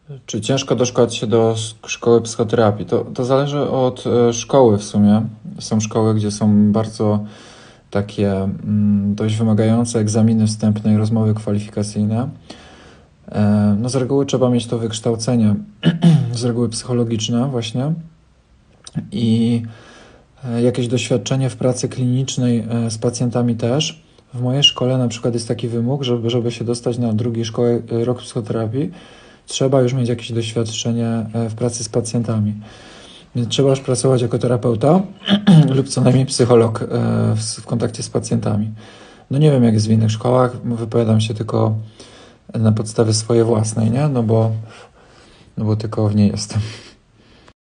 Czy ciężko doszkolać się do szkoły psychoterapii? To zależy od szkoły w sumie. Są szkoły, gdzie są bardzo takie dość wymagające egzaminy wstępne i rozmowy kwalifikacyjne. No z reguły trzeba mieć to wykształcenie, z reguły psychologiczne właśnie i jakieś doświadczenie w pracy klinicznej z pacjentami też. W mojej szkole na przykład jest taki wymóg, żeby się dostać na drugi rok psychoterapii, trzeba już mieć jakieś doświadczenie w pracy z pacjentami. Więc trzeba już pracować jako terapeuta lub co najmniej psycholog w kontakcie z pacjentami. No nie wiem, jak jest w innych szkołach, wypowiadam się tylko na podstawie swojej własnej, nie? No bo tylko w niej jestem.